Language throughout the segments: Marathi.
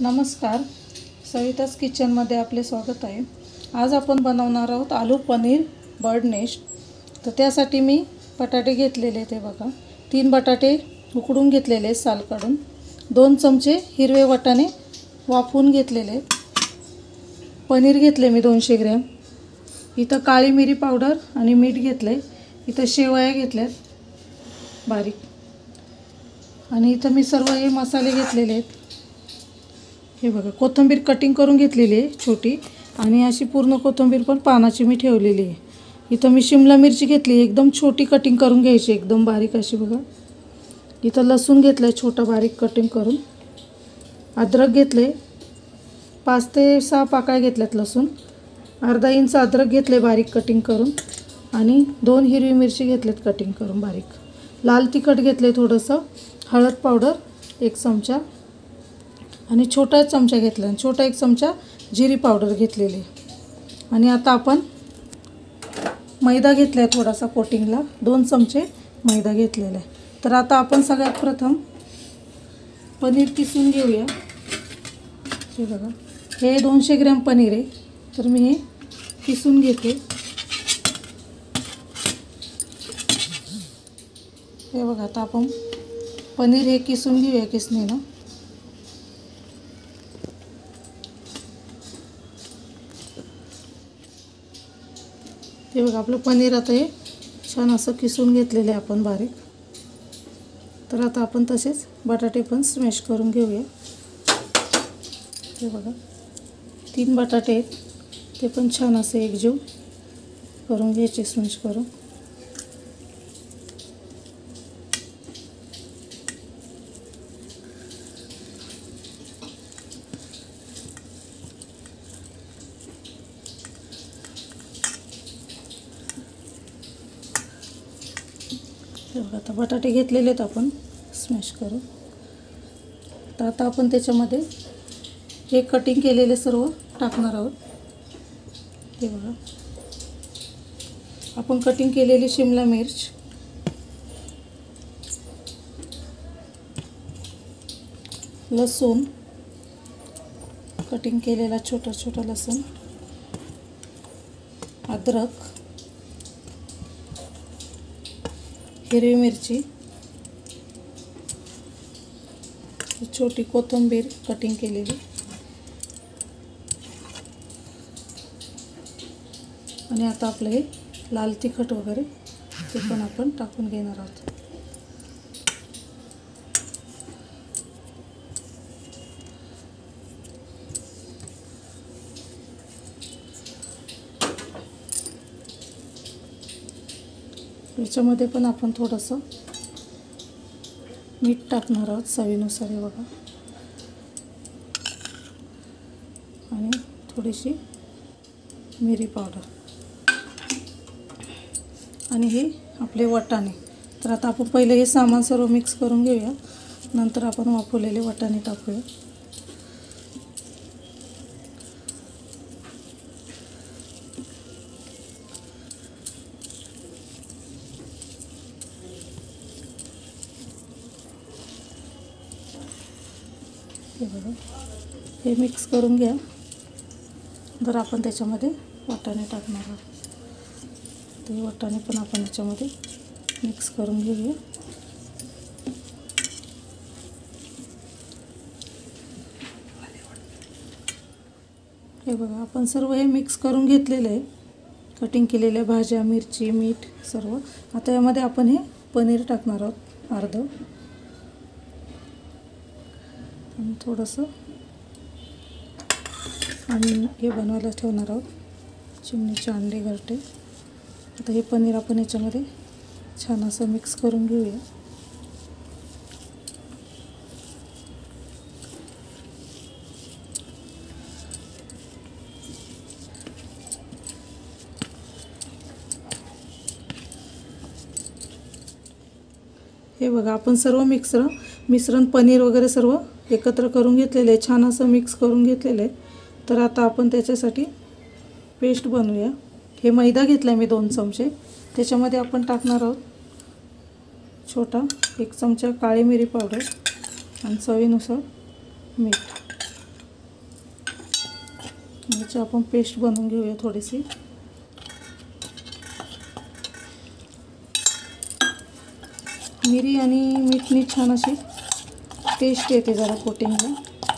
नमस्कार, सविताज किचनमध्ये आपले स्वागत आहे। आज आपण बनवणार आहोत आलू पनीर बर्ड नेस्ट। तर त्यासाठी मी बटाटे घेतलेले ते बघा, 3 बटाटे उकडून घेतलेले साल काढून, 2 चमचे हिरवे वाटाणे वाफवून घेतलेले, पनीर घेतले मी 200 ग्रॅम, इथं काळी मिरी पावडर आणि मीठ घेतले, इथं शेवया घेतल्यात बारीक, आणि इथं मी सर्व हे मसाले घेतलेले आहेत। हे बघा, कोथिंबीर कटिंग करून घेतलेली आहे छोटी, आणि अशी पूर्ण कोथिंबीर पण पानाची मी ठेवलेली आहे। इथं मी शिमला मिरची घेतली, एकदम छोटी कटिंग करून घ्यायची, एकदम बारीक अशी बघा। इथं लसूण घेतलं छोटा बारीक कटिंग करून, अद्रक घेतले 5 ते 6 पाकळ्या घेतल्यात लसूण, अर्धा इंच अद्रक घेतले बारीक कटिंग करून, आणि 2 हिरवी मिरची घेतलेत कटिंग करून बारीक, लाल तिखट घेतले थोडंसं, हळद पावडर 1 चमचा, आणि छोटा चमचा घेतला, छोटा 1 चमचा जिरी पावडर घेतलेली। आणि आता आपण मैदा घेतला आहे थोडासा कोटिंगला, 2 चमचे मैदा घेतलेला आहे। तर आता आपण सगळ्यात प्रथम पनीर किसून घेऊया। हे बघा, हे 200 ग्रॅम पनीर आहे, तर मी हे किसून घेते। हे बघा, आता आपण पनीर हे किसून घेऊया किसणीनं। हे बघा, आपलं पनीर आता हे छान असं किसून घेतलेलं आहे आपण बारीक। तर आता आपण तसेच बटाटे पण स्मॅश करून घेऊया। हे बघा, 3 बटाटे आहेत, ते पण छान असे एकजीव करून घ्यायचे स्मॅश करून। आता बटाटे घेतलेले आहेत आपण स्मॅश करून। तर आता आपण त्याच्यामध्ये हे कटिंग केलेले सर्व टाकणार आहोत। हे बघा, आपण कटिंग केलेली शिमला मिर्च, लसूण कटिंग केलेला छोटा छोटा लसूण, अद्रक, हिरवी मिरची, छोटी कोथिंबीर कटिंग केलेली, आणि आता आपलं हे लाल तिखट वगैरे ते पण आपण टाकून घेणार आहोत। याच्यामध्ये पण आपण थोडंसं मीठ टाकणार आहोत चवीनुसार, हे बघा, आणि थोडीशी मिरी पावडर, आणि हे आपले वाटाणे। तर आता आपण पहिले हे सामान सर्व मिक्स करून घेऊया, नंतर आपण वाफवलेले वाटाणे टाकूया। हे बघा, हे मिक्स करून घ्या। जर आपण त्याच्यामध्ये वाटाणे टाकणार आहोत, ते वाटाणे पण आपण याच्यामध्ये मिक्स करून घेऊया। हे बघा, आपण सर्व हे मिक्स करून घेतलेलं आहे, कटिंग केलेल्या भाज्या, मिरची, मीठ सर्व। आता यामध्ये आपण हे पनीर टाकणार आहोत अर्धं, आणि थोडंसं आणि हे बनवायला ठेवणार आहोत चिमणीचे अंडे घरटे। आता हे पनीर आपण याच्यामध्ये छान असं मिक्स करून घेऊया। हे बघा, आपण सर्व मिश्रण पनीर वगैरे सर्व एकत्र करून घेतलेले आहे, छान असं मिक्स करून घेतलेलं आहे। तर आता आपण त्याच्यासाठी पेस्ट बनवूया। हे मैदा घेतला आहे मी 2 चमचे, त्याच्यामध्ये आपण टाकणार आहोत छोटा 1 चमचा काळी मिरी पावडर, आणि चवीनुसार मीठ। याची आपण पेस्ट बनवून घेऊया थोडीशी. मिरी आणि मीठनी छान अशी टेस्ट येते जरा कोटिंगला.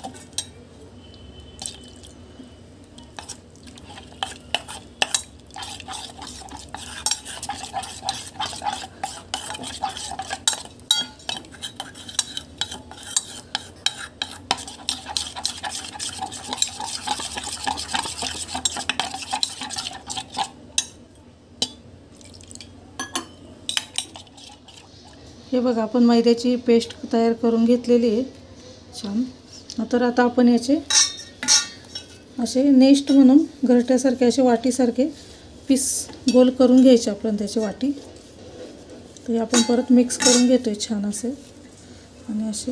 हे बघा आपण मैद्याची पेस्ट तयार करून घेतलेली आहे छान. तर आता आपण याचे असे नेस्ट म्हणून घरट्यासारखे असे वाटीसारखे पीस गोल करून घ्यायचे आपण त्याची वाटी. तर आपण परत मिक्स करून घेतोय छान असे. आणि असे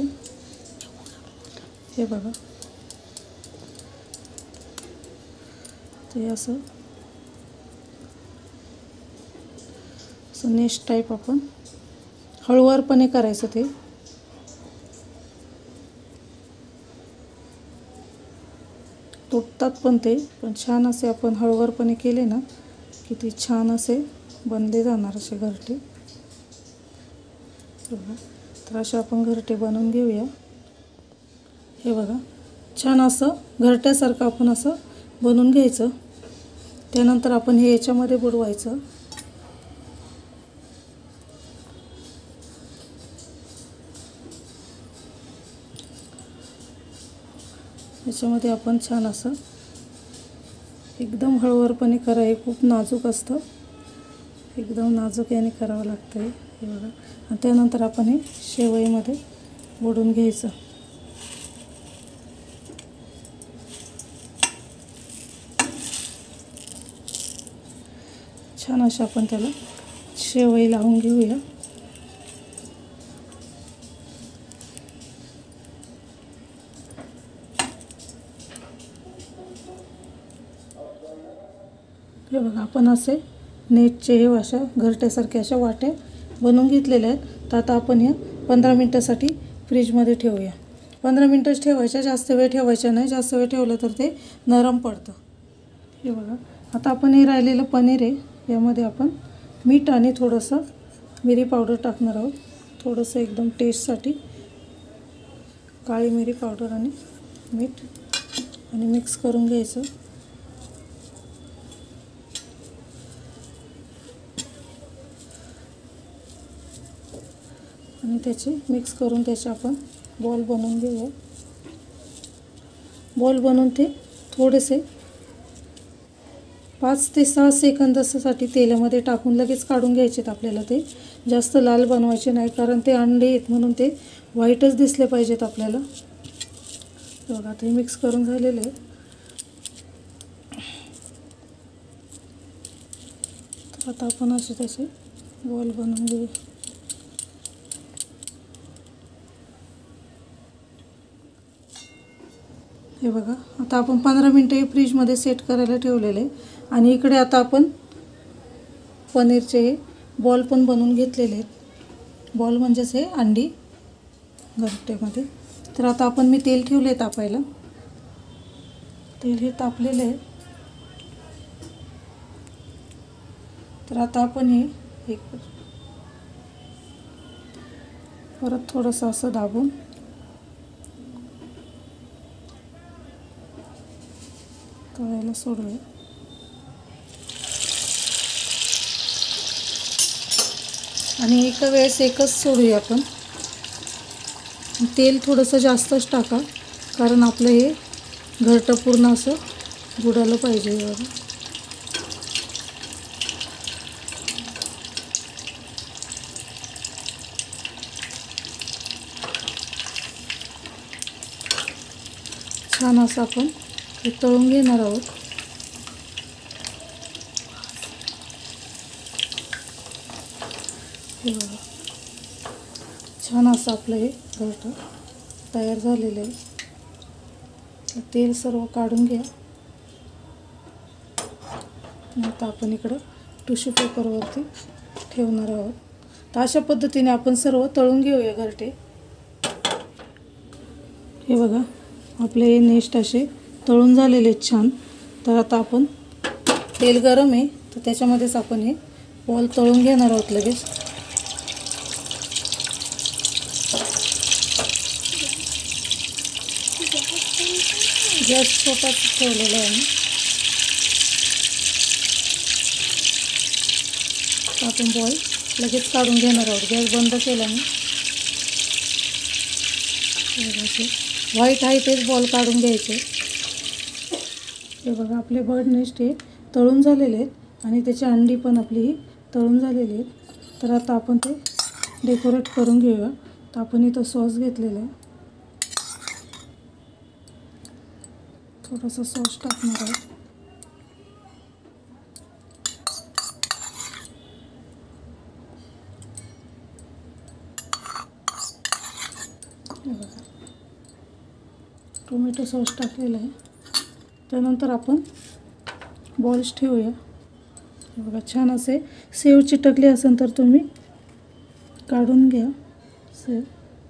हे बघा ते असं नेस्ट टाईप आपण हळूवारपणे करायचं. ते तुटतात पण पण छान असे आपण हळूवारपणे केले ना की ते छान असे बनले जाणार असे घरटे. तर असे आपण घरटे बनवून घेऊया. हे बघा छान असं घरट्यासारखं आपण असं बनवून घ्यायचं. त्यानंतर आपण हे याच्यामध्ये बुडवायचं. याच्यामध्ये आपण छान असं एकदम हळूवारपणे करा. हे खूप नाजूक असतं, एकदम नाजूक याने करावं लागतं हे बघा. आणि त्यानंतर आपण हे शेवईमध्ये बुडवून घ्यायचं. छान अशा आपण त्याला शेवई लावून घेऊया. हे बघा आपण असे नेटचे हे अशा घरट्यासारख्या अशा वाट्या बनवून घेतलेल्या आहेत. तर आता आपण ह्या 15 मिनटासाठी फ्रीजमध्ये ठेवूया. 15 मिनटंच ठेवायच्या, जास्त वेळ ठेवायचा नाही. जास्त वेळ ठेवलं तर ते नरम पडतं. हे बघा आता आपण हे राहिलेलं पनीर आहे यामध्ये आपण मीठ आणि थोडंसं मिरी पावडर टाकणार आहोत. थोडंसं एकदम टेस्टसाठी काळी मिरी पावडर आणि मीठ आणि मिक्स करून घ्यायचं. आणि त्याचे मिक्स करून त्याचे आपण बॉल बनवून घेऊया. बॉल बनवून ते थोडेसे 5 ते 6 सेकंदासाठी तेलामध्ये टाकून लगेच काढून घ्यायचे आहेत आपल्याला. ते जास्त लाल बनवायचे नाही कारण ते अंडे आहेत म्हणून ते व्हाईटच दिसले पाहिजेत आपल्याला. बघा ते मिक्स करून झालेले आहे. तर आता आपण असे त्याचे बॉल बनवून घेऊया. हे बघा आता आपण 15 मिनटं फ्रीजमध्ये सेट करायला ठेवलेले आहे. आणि इकडे आता आपण पनीरचे बॉल पण बनवून घेतलेले आहेत. बॉल म्हणजेच हे अंडी घरट्यामध्ये. तर आता आपण मी तेल ठेवले तापायला. तेल हे तापलेले आहे. तर आता आपण हे परत थोडंसं असं दाबून तळायला सोडूया. आणि एका वेळेस एकच सोडूया आपण. तेल थोडंसं जास्तच टाका कारण आपलं हे घरटं पूर्ण असं बुडालं पाहिजे. बघा छान असं आपण हे तळून घेणार आहोत. हे बघा छान असं आपलं हे घरटं तयार झालेलं आहे. तेल सर्व काढून घ्या. आता आपण इकडं टिश्यू पेपरवरती ठेवणार आहोत. तर अशा पद्धतीने आपण सर्व तळून घेऊया घरटे. हे बघा आपले हे नेस्ट असे तळून झालेले आहेत छान. तर आता आपण तेल गरम आहे तर त्याच्यामध्येच आपण हे बॉल तळून घेणार आहोत लगेच. गॅस छोटाच ठेवलेला आहे. आपण बॉल लगेच काढून घेणार आहोत. गॅस बंद केला मी. व्हाईट आहे तेच बॉल काढून घ्यायचे. हे बघा आपले बर्ड नेस्ट हे तळून झालेले आहेत आणि त्याची अंडी पण आपली ही तळून झालेली आहेत. तर आता आपण ते डेकोरेट करून घेऊया. तर आपण इथं सॉस घेतलेला आहे. थोडासा सॉस टाकणार आहे. टोमॅटो सॉस टाकलेला आहे. त्यानंतर आपण बॉल्स ठेवूया. बघा छान असे सेव चिटकले असेल तर तुम्ही काढून घ्या सेव.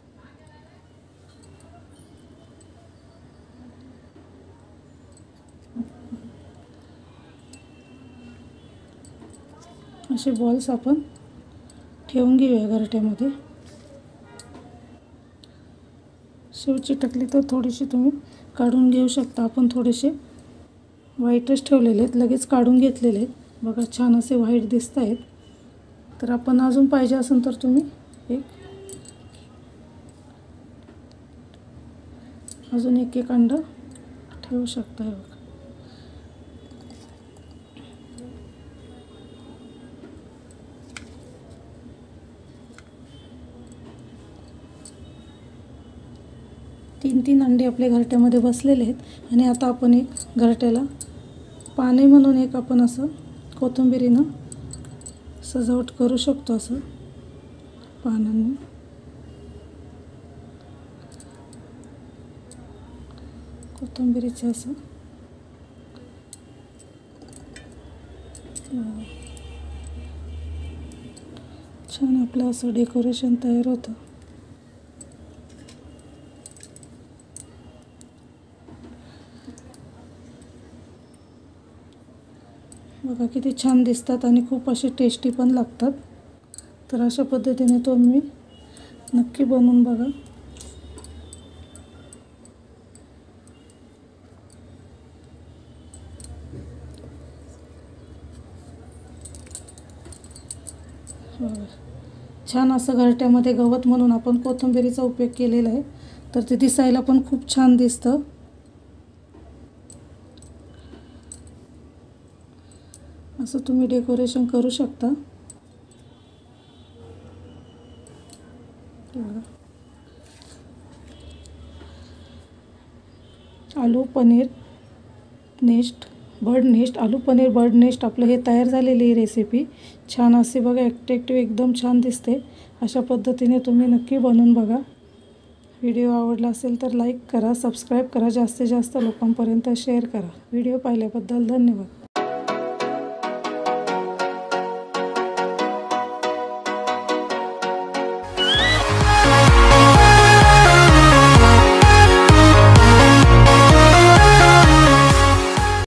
असे बॉल्स आपण ठेवून घेऊया घरट्यामध्ये. सेव चिटकली तर थोडीशी तुम्ही काढून घेऊ शकता. आपण थोडेसे व्हाईटच ठेवलेले आहेत, लगेच काढून घेतलेले आहेत. बघा छान असे व्हाईट दिसत आहेत. तर आपण अजून पाहिजे असेल तर तुम्ही अजून एक अंड ठेवू शकता. हे बघा तीन अंडे आपल्या घरट्यामध्ये बसलेले आहेत. आणि आता आपण एक घरट्याला पाने म्हणून एक आपण असं कोथिंबिरीनं सजावट करू शकतो. असं पानांनी कोथिंबिरीचं असं छान आपलं असं डेकोरेशन तयार होतं. बघा किती छान दिसतात आणि खूप असे टेस्टी पण लागतात. तर अशा पद्धतीने तुम्ही नक्की बनवून बघा. छान असं घरट्यामध्ये गवत म्हणून आपण कोथिंबिरीचा उपयोग केलेला आहे. तर ते दिसायला पण खूप छान दिसतं. असं तुम्ही डेकोरेशन करू शकता. आलू पनीर नेस्ट बर्ड नेस्ट आलू पनीर बर्ड नेस्ट आपलं हे तयार झालेली ही रेसिपी. छान असे बघा ॲट्रॅक्टिव्ह एकदम छान दिसते. अशा पद्धतीने तुम्ही नक्की बनवून बघा. व्हिडिओ आवडला असेल तर लाईक करा, सबस्क्राईब करा, जास्तीत जास्त लोकांपर्यंत शेअर करा. व्हिडिओ पाहिल्याबद्दल धन्यवाद.